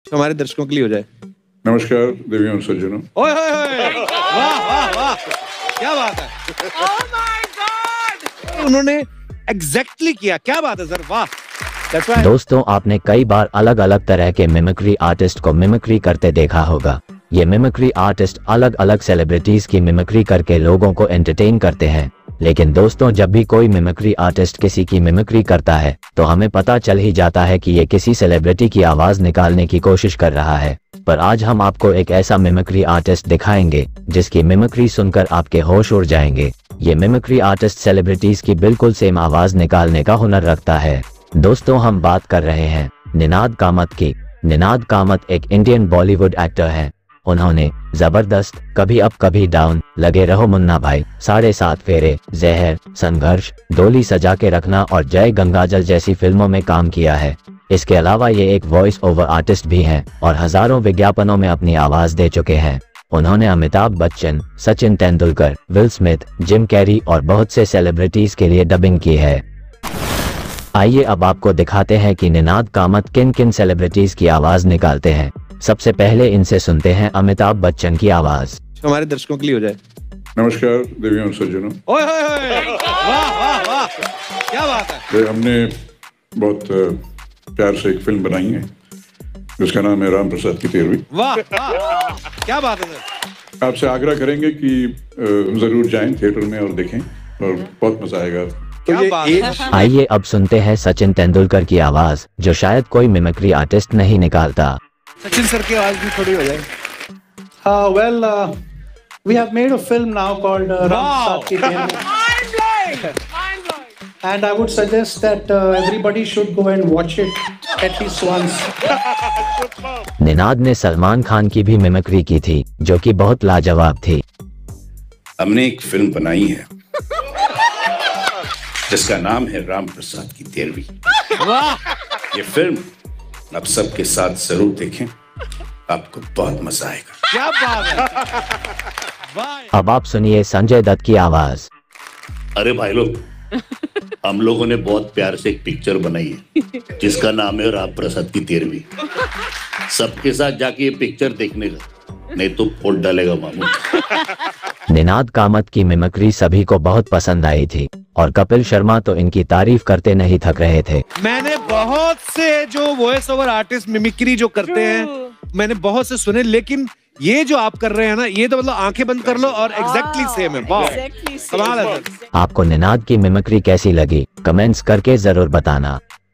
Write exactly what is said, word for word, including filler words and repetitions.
हमारे दर्शकों के लिए हो जाए। नमस्कार देवियों और सज्जनों। ओए ओए ओए, वाह वाह वाह, क्या बात है। Oh my God! उन्होंने एग्जैक्टली किया, क्या बात है सर, वाह। That's why- दोस्तों, आपने कई बार अलग अलग तरह के मिमिक्री आर्टिस्ट को मिमिक्री करते देखा होगा। ये मिमिक्री आर्टिस्ट अलग अलग सेलिब्रिटीज की मिमिक्री करके लोगों को एंटरटेन करते हैं। लेकिन दोस्तों, जब भी कोई मिमिक्री आर्टिस्ट किसी की मिमिक्री करता है तो हमें पता चल ही जाता है कि ये किसी सेलिब्रिटी की आवाज निकालने की कोशिश कर रहा है। पर आज हम आपको एक ऐसा मिमिक्री आर्टिस्ट दिखाएंगे जिसकी मिमिक्री सुनकर आपके होश उड़ जाएंगे। ये मिमिक्री आर्टिस्ट सेलिब्रिटीज की बिल्कुल सेम आवाज निकालने का हुनर रखता है। दोस्तों, हम बात कर रहे हैं निनाद कामत की। निनाद कामत एक इंडियन बॉलीवुड एक्टर हैं। उन्होंने जबरदस्त, कभी अप कभी डाउन, लगे रहो मुन्ना भाई, साढ़े सात फेरे, जहर, संघर्ष, डोली सजा के रखना और जय गंगाजल जैसी फिल्मों में काम किया है। इसके अलावा ये एक वॉइस ओवर आर्टिस्ट भी हैं और हजारों विज्ञापनों में अपनी आवाज दे चुके हैं। उन्होंने Amitabh Bachchan, Sachin Tendulkar, Will Smith, Jim Carrey और बहुत से सेलिब्रिटीज के लिए डबिंग की है। आइए अब आपको दिखाते हैं कि निनाद कामत किन किन सेलिब्रिटीज की आवाज निकालते हैं। सबसे पहले इनसे सुनते हैं अमिताभ बच्चन की आवाज। हमारे दर्शकों के लिए हो जाए। नमस्कार देवियों और सज्जनों। ओए ओए ओए, वाह वाह वाह, क्या बात है। ये हमने बहुत प्यार से एक फिल्म बनाई है जिसका नाम है राम प्रसाद की तेरहवीं। वाह वाह, क्या बात है सर। आपसे आग्रह करेंगे कि जरूर जाएं थिएटर में और देखें और बहुत मजा आएगा। क्या बात है। आइए अब सुनते हैं सचिन तेंदुलकर की आवाज, जो शायद कोई मिमिक्री आर्टिस्ट नहीं निकालता। सचिन सर की आवाज भी थोड़ी हो जाए। Uh, well, uh, we have made a film now called uh, Ram Wow. Prasad Ki Tehrvi. Mind blowing! Mind blowing! And I would suggest that uh, everybody should go and watch it at least once. Ninad ने सलमान खान की भी mimicry की थी, जो कि बहुत लाजवाब थी। हमने एक फिल्म बनाई है जिसका नाम है राम प्रसाद की तेरहवीं। वाह, ये फिल्म आप सबके साथ जरूर देखें, आपको बहुत मजा आएगा। क्या बात है। वाह। अब आप सुनिए संजय दत्त की आवाज। अरे भाई लोग, हम लोगों ने बहुत प्यार से एक पिक्चर बनाई है जिसका नाम है राम प्रसाद की तेरहवीं। सबके साथ जाके ये पिक्चर देखने का, नहीं तो फोड़ डालेगा मामू। निनाद कामत की मिमिक्री सभी को बहुत पसंद आई थी और कपिल शर्मा तो इनकी तारीफ करते नहीं थक रहे थे। मैंने बहुत से जो वॉइस ओवर आर्टिस्ट मिमिक्री जो करते हैं, मैंने बहुत से सुने, लेकिन ये जो आप कर रहे हैं ना, ये तो मतलब आंखें बंद कर लो और एग्जैक्टली सेम है। वाह, Exactly same. कमाल है सर। आपको निनाद की मिमिक्री कैसी लगी, कमेंट्स करके जरूर बताना।